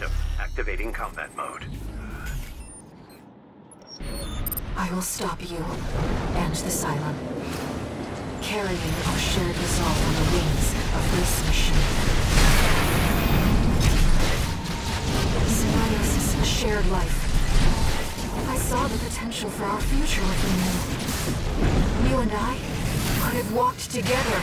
system. Activating combat mode. I will stop you and the Cylon, carrying our shared resolve on the wings of this mission. Symbiosis, a shared life. I saw the potential for our future within you. You and I could have walked together.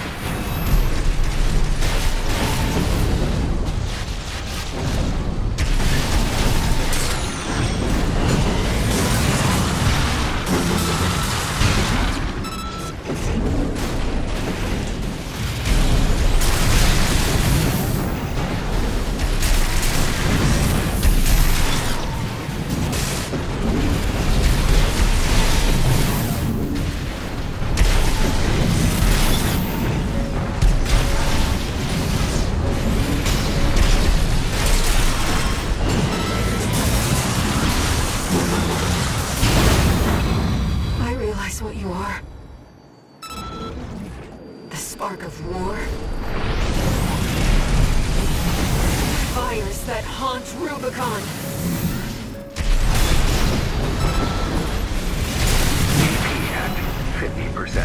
What you are. The spark of war. Fires that haunt Rubicon. AP at 50%.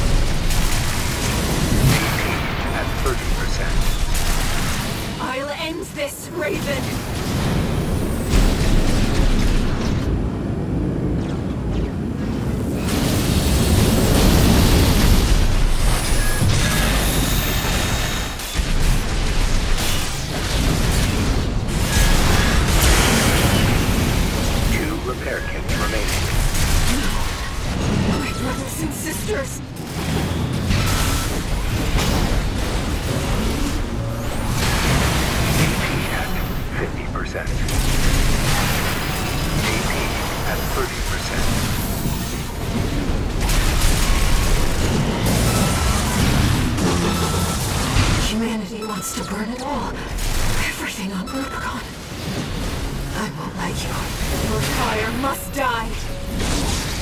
AP at 30%. I'll end this, Raven! Repair kits remaining. No. My brothers and sisters! AP at 50%. AP at 30%. Humanity wants to burn it all. Everything on Rubicon. I won't let you. Your fire must die.